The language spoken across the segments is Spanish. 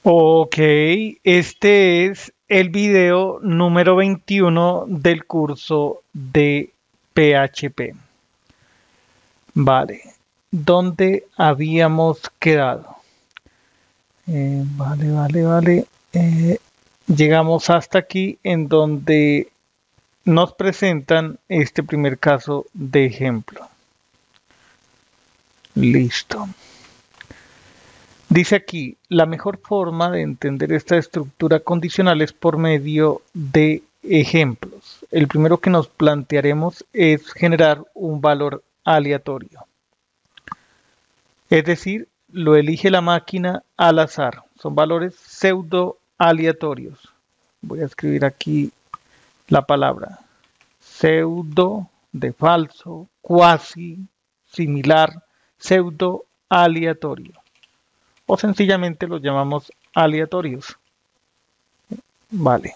Ok, este es el video número 21 del curso de PHP. Vale, ¿dónde habíamos quedado? Vale. Llegamos hasta aquí en donde nos presentan este primer caso de ejemplo. Listo. Dice aquí, la mejor forma de entender esta estructura condicional es por medio de ejemplos. El primero que nos plantearemos es generar un valor aleatorio. Es decir, lo elige la máquina al azar. Son valores pseudo aleatorios. Voy a escribir aquí la palabra pseudo de falso, cuasi, similar, pseudo aleatorio. O sencillamente los llamamos aleatorios. Vale.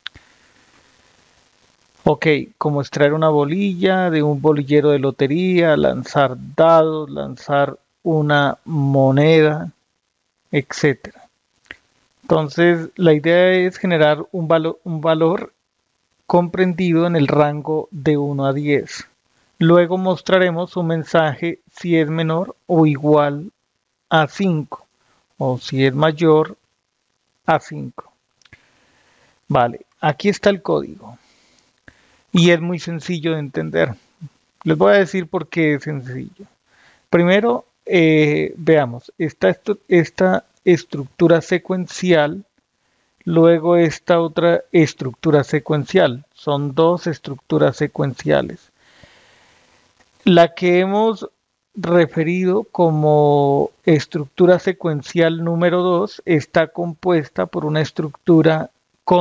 Ok, como extraer una bolilla de un bolillero de lotería, lanzar dados, lanzar una moneda, etcétera. Entonces, la idea es generar un valor comprendido en el rango de 1 a 10. Luego mostraremos un mensaje si es menor o igual a 5 o si es mayor a 5. Vale, aquí está el código y es muy sencillo de entender. Les voy a decir por qué es sencillo. Primero, veamos, esta estructura secuencial, luego esta otra estructura secuencial. Son dos estructuras secuenciales. La que hemos referido como estructura secuencial número 2 está compuesta por una estructura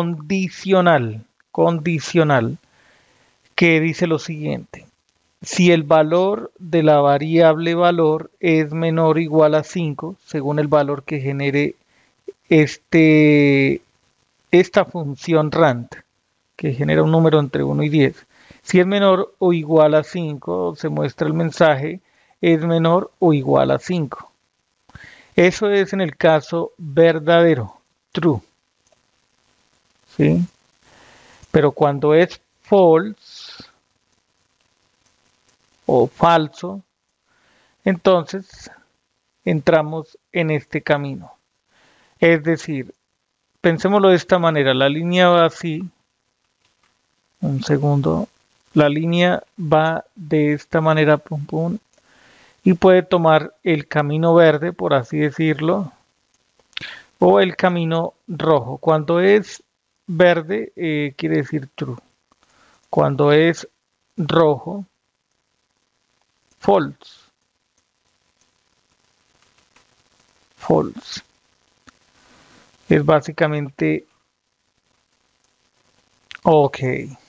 condicional, que dice lo siguiente. Si el valor de la variable valor es menor o igual a 5, según el valor que genere este, esta función rand, que genera un número entre 1 y 10. Si es menor o igual a 5, se muestra el mensaje es menor o igual a 5. Eso es en el caso verdadero, true, ¿sí? Pero cuando es false o falso, entonces entramos en este camino. Es decir, pensémoslo de esta manera, la línea va así, un segundo, la línea va de esta manera, pum, pum, y puede tomar el camino verde, por así decirlo, o el camino rojo. Cuando es verde, quiere decir true. Cuando es rojo, false. False. Es básicamente ok.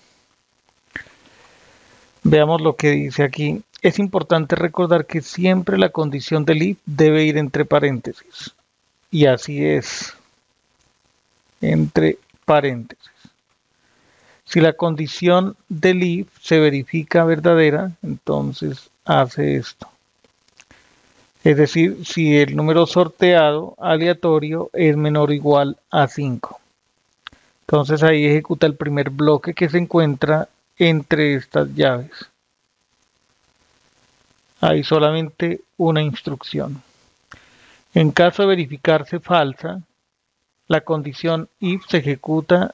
Veamos lo que dice aquí. Es importante recordar que siempre la condición del if debe ir entre paréntesis. Y así es, entre paréntesis. Si la condición del if se verifica verdadera, entonces hace esto. Es decir, si el número sorteado aleatorio es menor o igual a 5. Entonces ahí ejecuta el primer bloque que se encuentra entre estas llaves. Hay solamente una instrucción. En caso de verificarse falsa, la condición if se ejecuta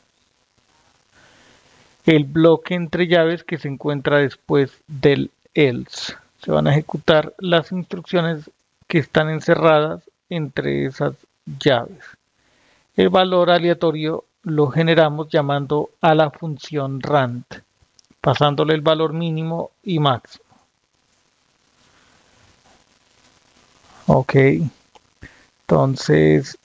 el bloque entre llaves que se encuentra después del else. Se van a ejecutar las instrucciones que están encerradas entre esas llaves. El valor aleatorio lo generamos llamando a la función rand, pasándole el valor mínimo y máximo. Ok, entonces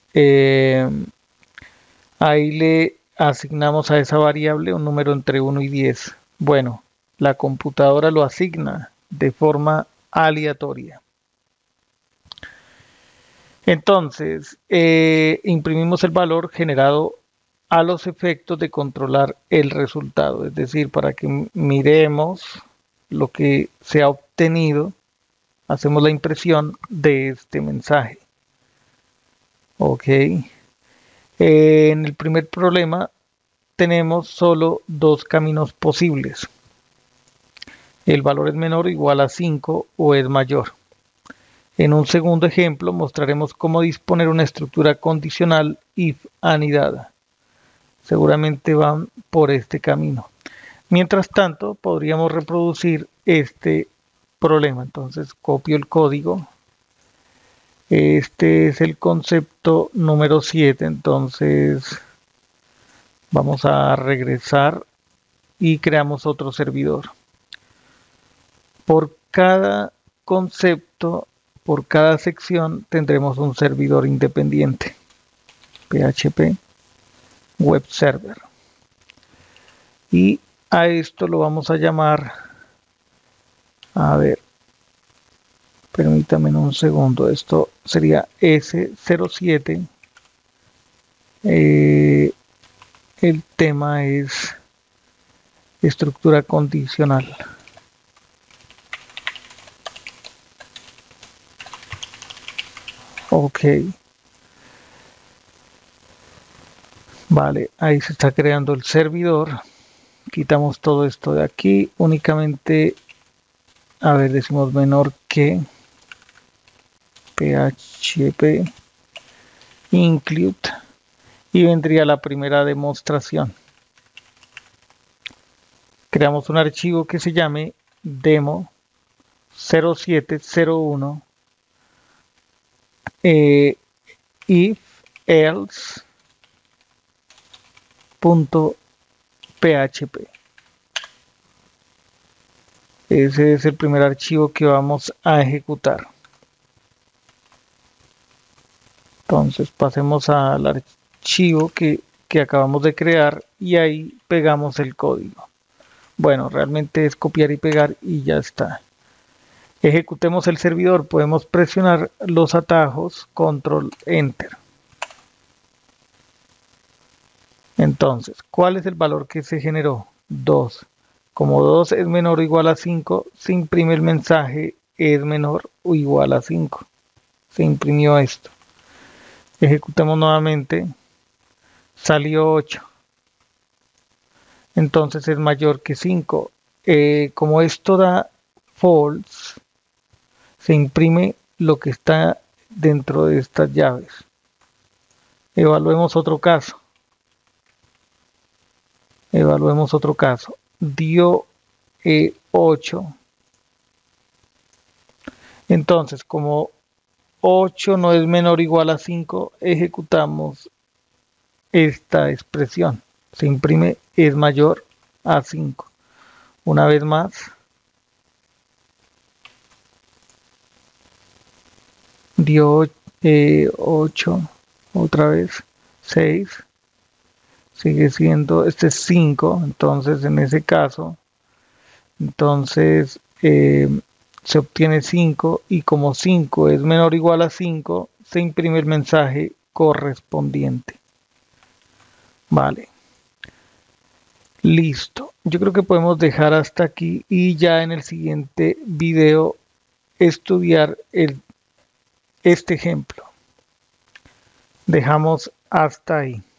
ahí le asignamos a esa variable un número entre 1 y 10. Bueno, la computadora lo asigna de forma aleatoria. Entonces, imprimimos el valor generado a los efectos de controlar el resultado, es decir, para que miremos lo que se ha obtenido, hacemos la impresión de este mensaje. Ok, En el primer problema tenemos solo dos caminos posibles. El valor es menor o igual a 5 o es mayor. En un segundo ejemplo mostraremos cómo disponer una estructura condicional if anidada. Seguramente van por este camino. Mientras tanto, podríamos reproducir este problema. Entonces, copio el código. Este es el concepto número 7. Entonces, vamos a regresar y creamos otro servidor. Por cada concepto, por cada sección, tendremos un servidor independiente. PHP Web Server. Y a esto lo vamos a llamar, a ver, permítame un segundo, esto sería S07. El tema es estructura condicional. Ok. Vale, ahí se está creando el servidor. Quitamos todo esto de aquí. Únicamente, a ver, decimos menor que PHP include y vendría la primera demostración. Creamos un archivo que se llame demo 0701 if else .php. Ese es el primer archivo que vamos a ejecutar. Entonces pasemos al archivo que acabamos de crear y ahí pegamos el código. Bueno, realmente es copiar y pegar y ya está. Ejecutemos el servidor, podemos presionar los atajos, control enter. Entonces, ¿cuál es el valor que se generó? 2. Como 2 es menor o igual a 5, se imprime el mensaje es menor o igual a 5. Se imprimió esto. Ejecutemos nuevamente. Salió 8. Entonces es mayor que 5. Como esto da false, se imprime lo que está dentro de estas llaves. Evaluemos otro caso. Dio 8. Entonces, como 8 no es menor o igual a 5, ejecutamos esta expresión. Se imprime es mayor a 5. Una vez más. Dio 8. Otra vez. 6. Sigue siendo, este es 5, entonces en ese caso, entonces se obtiene 5 y como 5 es menor o igual a 5, se imprime el mensaje correspondiente. Vale. Listo. Yo creo que podemos dejar hasta aquí y ya en el siguiente video estudiar este ejemplo. Dejamos hasta ahí.